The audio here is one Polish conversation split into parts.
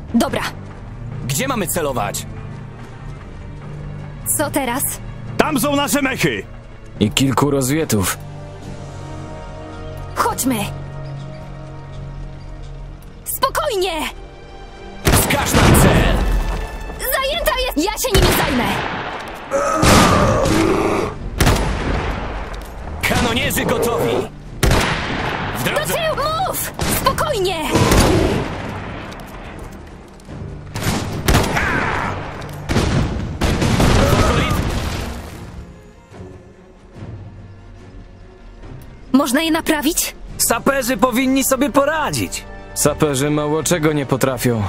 Dobra. Gdzie mamy celować? Co teraz? Tam są nasze mechy! I kilku rozwietów. Chodźmy! Spokojnie! Wskaż nam cel! Zajęta jest! Ja się nimi zajmę! Kanonierzy gotowi! W Do drodze! tyłu! Mów! Spokojnie! Można je naprawić? Saperzy powinni sobie poradzić. Saperzy mało czego nie potrafią.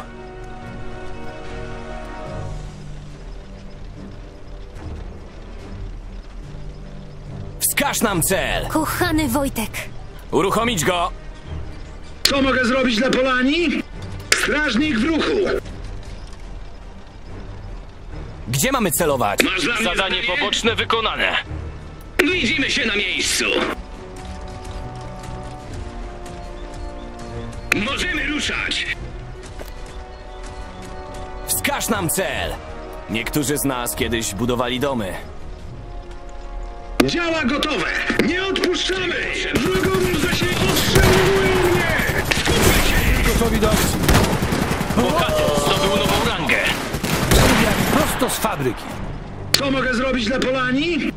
Wskaż nam cel! Kochany Wojtek. Uruchomić go! Co mogę zrobić dla Polani? Strażnik w ruchu! Gdzie mamy celować? Masz dla mnie Zadanie poboczne wykonane. Widzimy się na miejscu! Możemy ruszać! Wskaż nam cel! Niektórzy z nas kiedyś budowali domy. Działa gotowe! Nie odpuszczamy! Wrogowie w zasięgu ostrzeliwują mnie! Skupmy się! Gotowi do akcji. Bohater zdobył nową rangę. Prosto z fabryki. Co mogę zrobić dla Polani?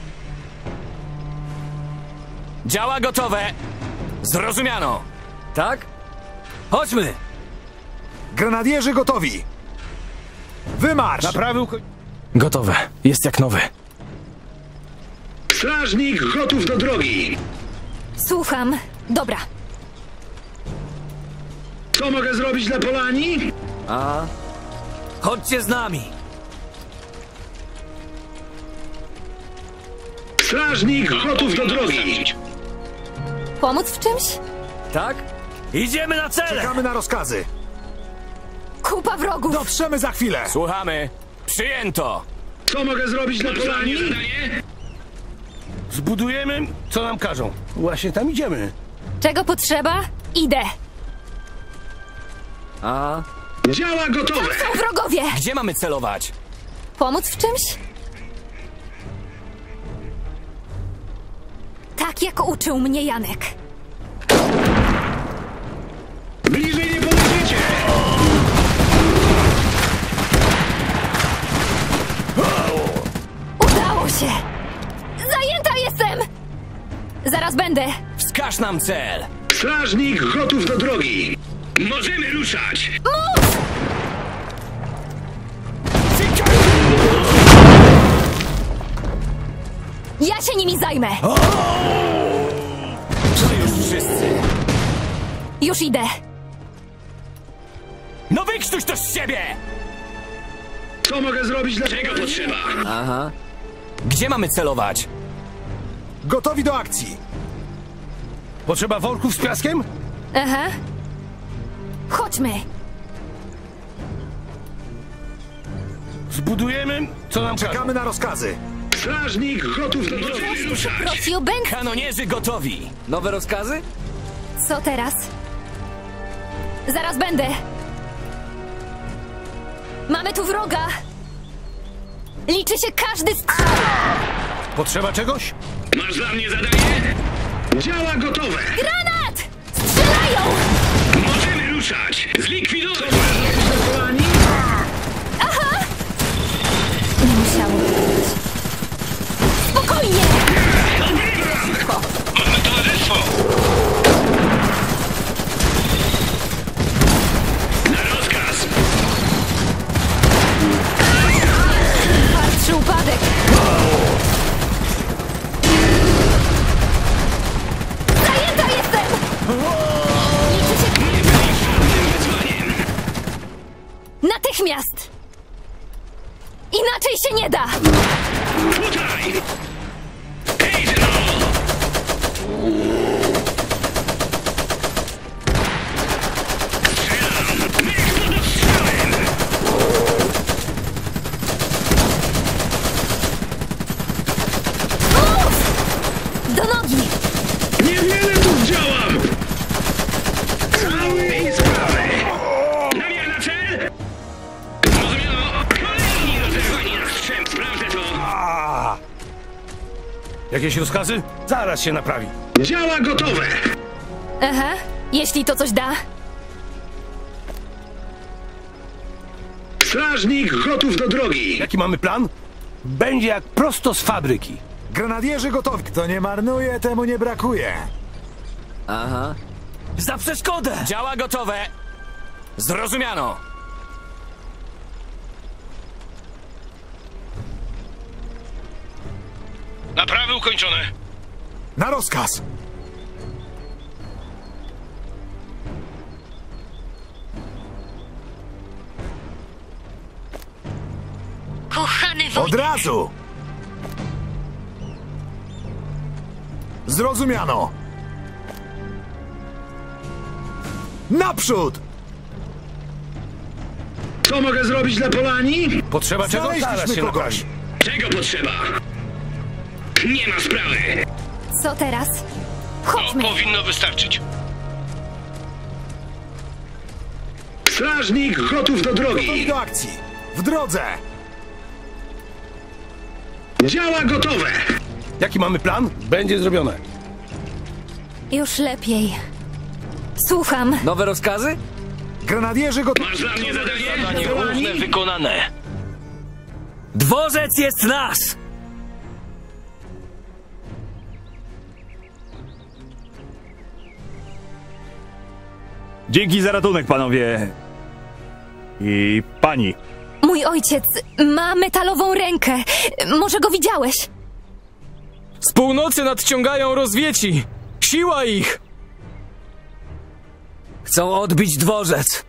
Działa gotowe! Zrozumiano! Tak? Chodźmy! Grenadierzy gotowi! Wymarsz! Naprawił... Gotowe. Jest jak nowy. Strażnik gotów do drogi! Słucham. Dobra. Co mogę zrobić dla Polani? A? Chodźcie z nami. Strażnik gotów do drogi! Pomóc w czymś? Tak? Idziemy na cele! Czekamy na rozkazy! Kupa wrogów! Dotrzemy za chwilę! Słuchamy. Przyjęto! Co mogę zrobić dla Polani? Zbudujemy, co nam każą. Właśnie tam idziemy. Czego potrzeba? Idę. A? Działa gotowe! Są wrogowie! Gdzie mamy celować? Pomóc w czymś? Tak jak uczył mnie Janek. Bliżej nie podejdziecie! Udało się! Zajęta jestem! Zaraz będę. Wskaż nam cel! Strażnik gotów do drogi! Możemy ruszać! Mów! Ja się nimi zajmę. To już wszyscy! Już idę. No wykrztuś to z siebie! Co mogę zrobić dla czego potrzeba? Aha. Gdzie mamy celować? Gotowi do akcji! Potrzeba worków z piaskiem? Aha. Chodźmy. Zbudujemy, co nam każą. Czekamy na rozkazy! Strażnik gotów do drogi! Ruszać! Prosił Ben. Kanonierzy gotowi! Nowe rozkazy? Co teraz? Zaraz będę. Mamy tu wroga. Liczy się każdy strzał. Potrzeba czegoś? Masz dla mnie zadanie? Działa gotowe! Granat! Strzelają! Możemy ruszać! Zlikwidować! Polani? Nie musiało być. Spokojnie! Mamy towarzystwo! Na rozkaz! Patrzy upadek. Zajęta jestem! Liczy się... Nie byli żadnym wyzwaniem! Natychmiast! Inaczej się nie da! Tutaj! Hej, no! Strzelam! Niech to dostrzałem! Mów! Do nogi! Niewiele tu zdziałam! Cały i sprawy! Namiar na cel! Jakieś rozkazy? Zaraz się naprawi. Działa gotowe! Aha, jeśli to coś da. Strażnik gotów do drogi! Jaki mamy plan? Będzie jak prosto z fabryki. Grenadierzy gotowi. Kto nie marnuje, temu nie brakuje. Aha. Za przeszkodę! Działa gotowe! Zrozumiano! Naprawy ukończone. Na rozkaz! Kochany Od razu! Zrozumiano! Naprzód! Co mogę zrobić dla Polani? Potrzeba czego? Zaraz Znaleźliśmy się kogoś! naprawi. Czego potrzeba? Nie ma sprawy! Co teraz? Chodźmy. Powinno wystarczyć. Strażnik gotów do Gotowi drogi! do akcji! W drodze! Działa gotowe! Jaki mamy plan? Będzie zrobione. Już lepiej. Słucham. Nowe rozkazy? Grenadierzy gotowi! Masz dla mnie zadanie? Polani? wykonane. Dworzec jest nasz! Dzięki za ratunek, panowie. I pani. Mój ojciec ma metalową rękę. Może go widziałeś? Z północy nadciągają rozwieci! Siła ich! Chcą odbić dworzec.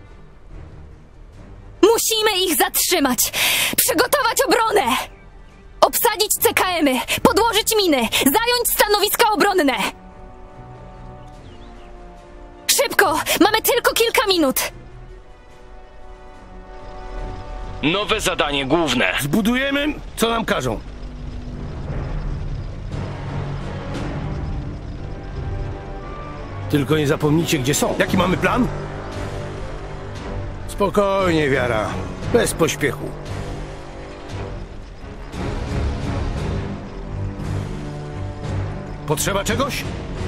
Musimy ich zatrzymać! Przygotować obronę! Obsadzić CKM-y, podłożyć miny, zająć stanowiska obronne! Szybko! Mamy tylko kilka minut! Nowe zadanie główne. Zbudujemy, co nam każą. Tylko nie zapomnijcie, gdzie są. Jaki mamy plan? Spokojnie, Wiara. Bez pośpiechu. Potrzeba czegoś?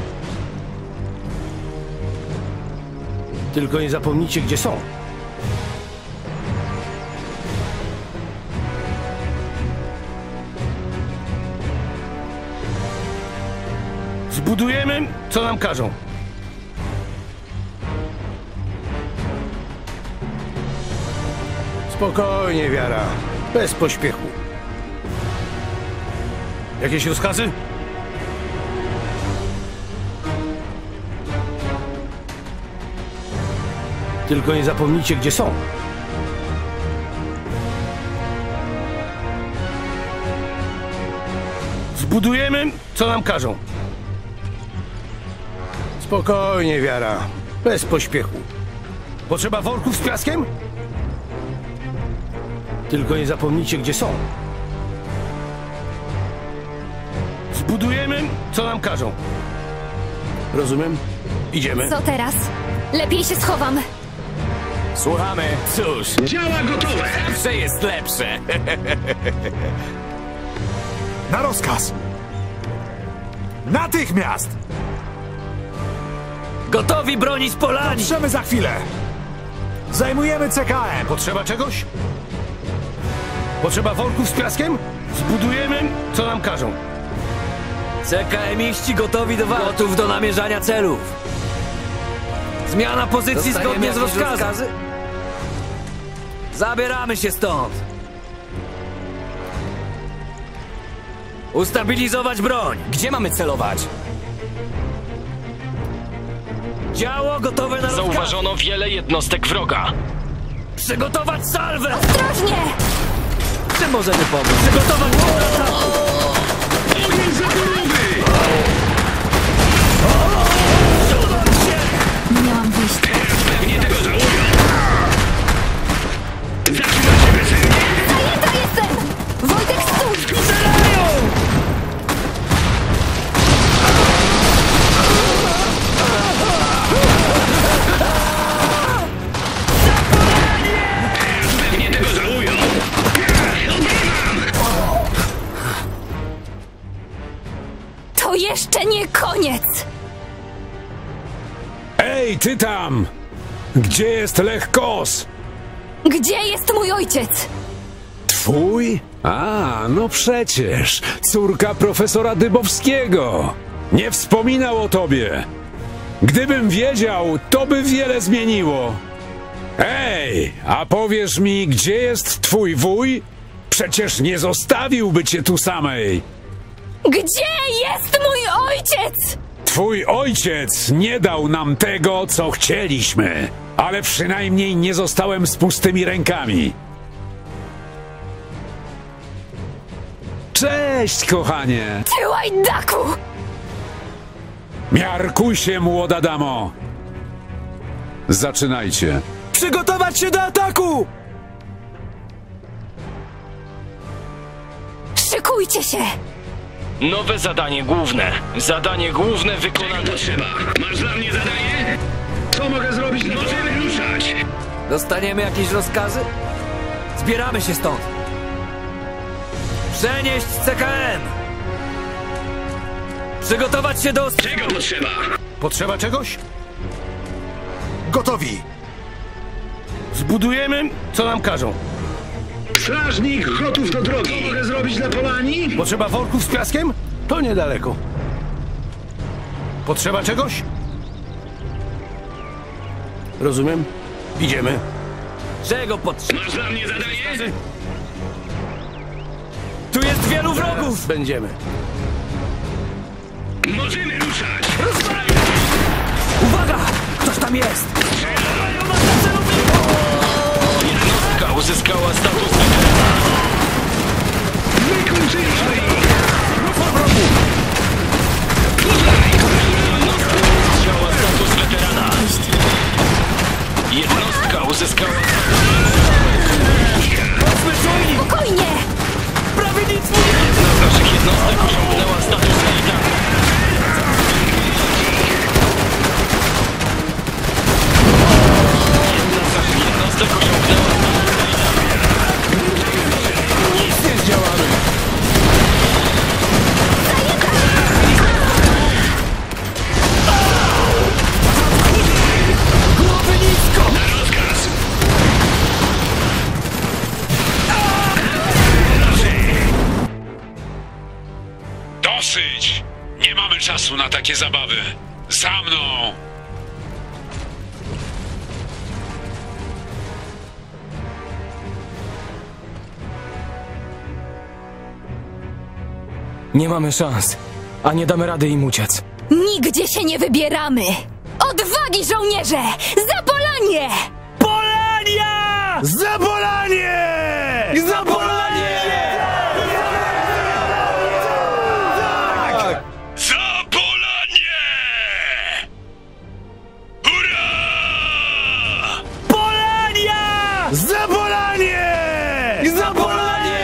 Tylko nie zapomnijcie, gdzie są. Zbudujemy, co nam każą. Spokojnie, Wiara. Bez pośpiechu. Jakieś rozkazy? Tylko nie zapomnijcie, gdzie są. Zbudujemy, co nam każą. Spokojnie, Wiara. Bez pośpiechu. Potrzeba worków z piaskiem? Tylko nie zapomnijcie, gdzie są. Zbudujemy, co nam każą. Rozumiem? Idziemy. Co teraz? Lepiej się schowam. Słuchamy. Cóż, Działa gotowe! zawsze jest lepsze. Na rozkaz! Natychmiast! Gotowi bronić Polani! Patrzymy za chwilę! Zajmujemy CKM! Potrzeba czegoś? Potrzeba worków z piaskiem? Zbudujemy, co nam każą. CKM-iści gotowi do walki. Gotów do namierzania celów. Zmiana pozycji zgodnie z rozkazem. Zabieramy się stąd. Ustabilizować broń. Gdzie mamy celować? Działo gotowe na rozkaz. Zauważono wiele jednostek wroga. Przygotować salwę. Ostrożnie! Czy możemy pomóc? Przygotować kontrataku. Ogień zaporowy! Nie miałam wyjścia. Pewnie tego żałują! Zaczyna się weselnie! Zajęta jestem! Wojtek, stój! Pewnie tego żałują! Obrywam! Hej, ty tam! Gdzie jest Lech Kos? Gdzie jest mój ojciec? Twój? A, no przecież, córka profesora Dybowskiego. Nie wspominał o tobie. Gdybym wiedział, to by wiele zmieniło. Ej, a powiesz mi, gdzie jest twój wuj? Przecież nie zostawiłby cię tu samej. Gdzie jest mój ojciec? Twój ojciec nie dał nam tego, co chcieliśmy, ale przynajmniej nie zostałem z pustymi rękami. Cześć, kochanie! Ty łajdaku! Miarkuj się, młoda damo! Zaczynajcie. Przygotować się do ataku! Szykujcie się! Nowe zadanie główne. Zadanie główne wykonane. Potrzeba. Masz dla mnie zadanie? Co mogę zrobić? Możemy ruszać! Dostaniemy jakieś rozkazy? Zbieramy się stąd! Przenieść CKM! Przygotować się do... Czego potrzeba? Potrzeba czegoś? Gotowi! Zbudujemy, co nam każą. Strażnik gotów do drogi. Co mogę zrobić dla Polani? Potrzeba worków z piaskiem? To niedaleko. Potrzeba czegoś? Rozumiem. Idziemy. Czego potrzeba? Masz dla mnie zadanie? Tu jest wielu wrogów! Będziemy. Możemy ruszać! Uwaga! Ktoś tam jest! Jednostka uzyskała status weterana. Wykończyliśmy ich! Uzyskała status weterana. Jednostka uzyskała Spokojnie! Prawie nic nie... Jedna z naszych jednostek osiągnęła status militarny. Jedna z naszych jednostek osiągnęła status militarny. Nic nie zdziałamy. Głowy nisko! Na rozkaz! Dosyć! Nie mamy czasu na takie zabawy. Za mną! Nie mamy szans, a nie damy rady im uciec. Nigdzie się nie wybieramy! Odwagi, żołnierze! Za Polanię! Polania! Za Polanię! Za Polanię! Za Polanię! Hurra! Polania! Za Polanię! Za Polanię!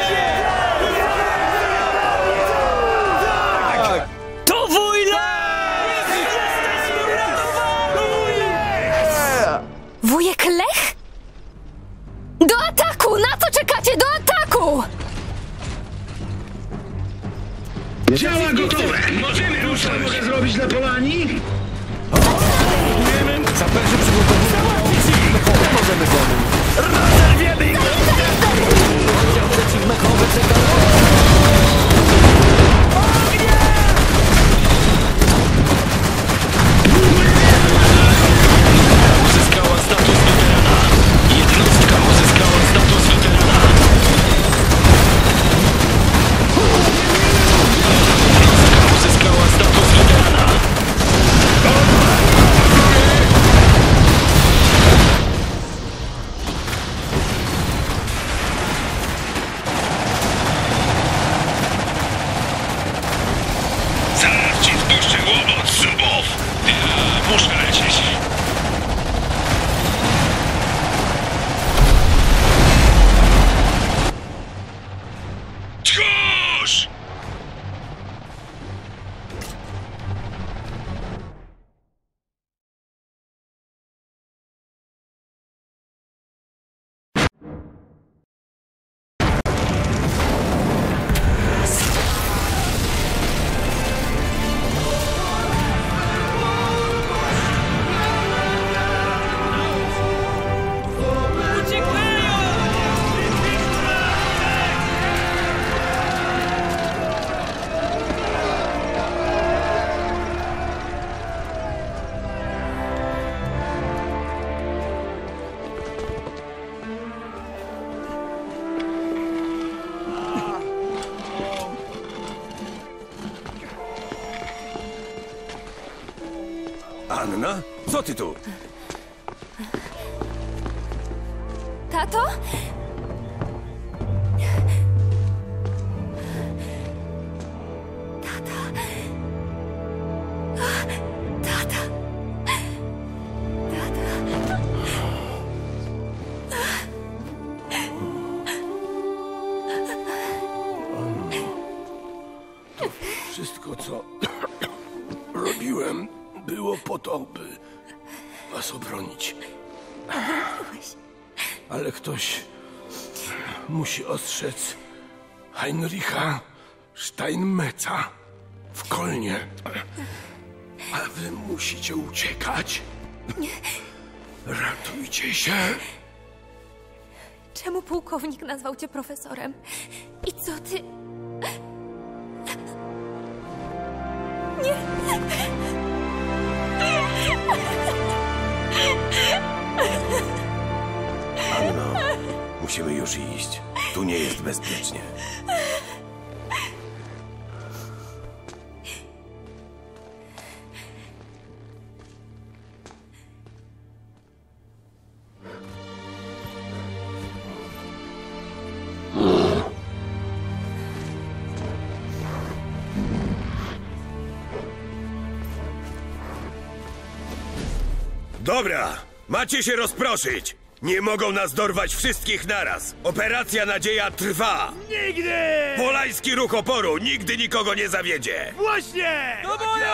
To wojna! Jesteśmy uratowani! Wujek Lech? Do ataku! Na co czekacie? Do ataku! Działa gotowe! Możemy ruszać! Co mogę zrobić dla Polani? Budujemy. Saperzy przygotowują. Możemy pomóc. Rozerwiemy ich! Oddział przeciwmechowy czeka... Uzyskała status weterana. Jednostka uzyskała status weterana. Jednostka uzyskała status weterana. Anna, co ty tu? Tato? Wszystko, co robiłem, było po to, by was obronić. Ale ktoś musi ostrzec Heinricha Steinmetza w Kolnie. A wy musicie uciekać. Ratujcie się. Czemu pułkownik nazwał cię profesorem? I co ty... Anno, musimy już iść. Tu nie jest bezpiecznie. Dobra, macie się rozproszyć. Nie mogą nas dorwać wszystkich naraz. Operacja Nadzieja trwa. Nigdy! Polański ruch oporu nigdy nikogo nie zawiedzie. Właśnie! Do boju!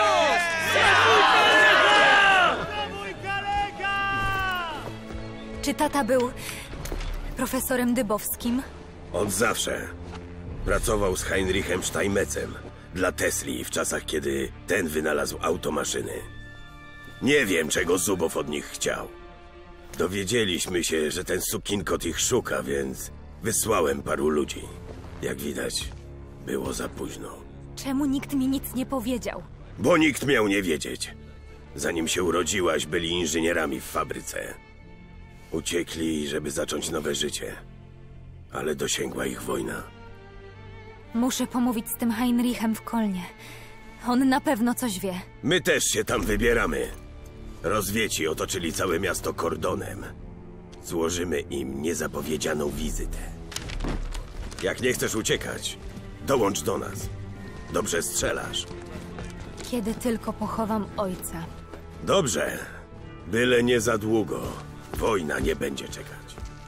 Czy tata był profesorem Dybowskim? On zawsze pracował z Heinrichem Steinmetzem dla Tesli w czasach, kiedy ten wynalazł automaszyny. Nie wiem, czego Zubow od nich chciał. Dowiedzieliśmy się, że ten sukinkot ich szuka, więc wysłałem paru ludzi. Jak widać, było za późno. Czemu nikt mi nic nie powiedział? Bo nikt miał nie wiedzieć. Zanim się urodziłaś, byli inżynierami w fabryce. Uciekli, żeby zacząć nowe życie. Ale dosięgła ich wojna. Muszę pomówić z tym Heinrichem w Kolnie. On na pewno coś wie. My też się tam wybieramy. Rozwieci otoczyli całe miasto kordonem. Złożymy im niezapowiedzianą wizytę. Jak nie chcesz uciekać, dołącz do nas. Dobrze strzelasz. Kiedy tylko pochowam ojca. Dobrze. Byle nie za długo. Wojna nie będzie czekać.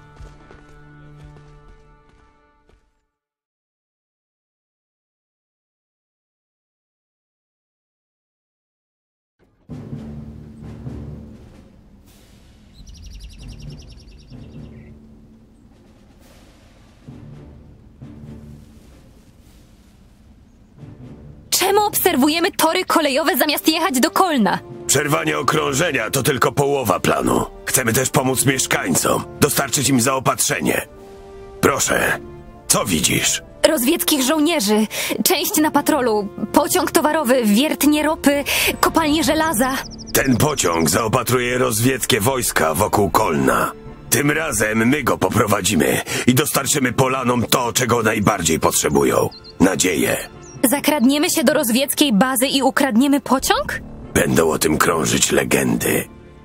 Czemu obserwujemy tory kolejowe zamiast jechać do Kolna? Przerwanie okrążenia to tylko połowa planu. Chcemy też pomóc mieszkańcom, dostarczyć im zaopatrzenie. Proszę, co widzisz? Rozwieckich żołnierzy, część na patrolu, pociąg towarowy, wiertnie ropy, kopalnie żelaza. Ten pociąg zaopatruje rozwieckie wojska wokół Kolna. Tym razem my go poprowadzimy i dostarczymy Polanom to, czego najbardziej potrzebują. Nadzieję. Zakradniemy się do rozwieckiej bazy i ukradniemy pociąg? Będą o tym krążyć legendy.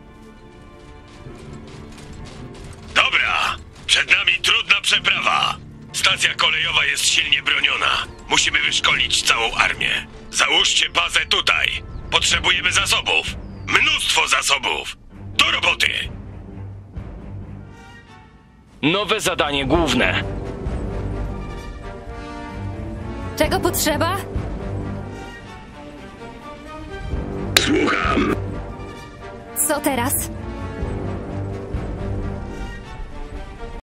Dobra, przed nami trudna przeprawa. Stacja kolejowa jest silnie broniona. Musimy wyszkolić całą armię. Załóżcie bazę tutaj. Potrzebujemy zasobów. Mnóstwo zasobów. Do roboty. Nowe zadanie główne. Czego potrzeba? Słucham. Co teraz?